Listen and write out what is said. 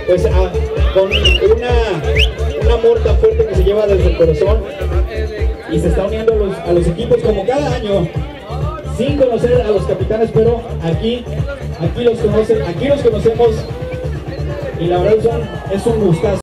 pues con un amor tan fuerte que se lleva desde el corazón y se está uniendo a los equipos como cada año, sin conocer a los capitanes, pero aquí los conocemos y la verdad es un gustazo.